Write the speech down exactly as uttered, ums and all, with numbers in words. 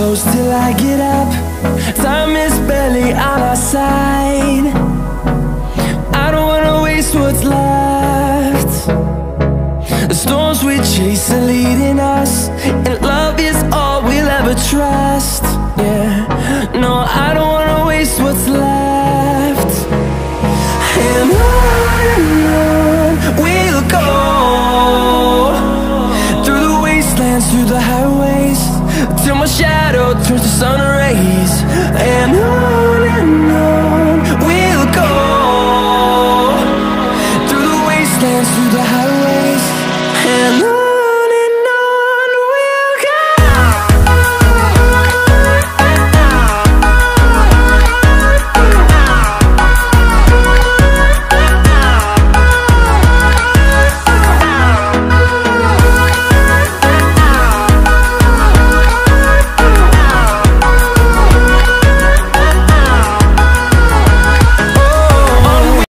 close till I get up. Time is barely on our side. I don't wanna waste what's left. The storms we chase are leading us, and love is all we'll ever trust. Yeah, no, I don't wanna waste what's left.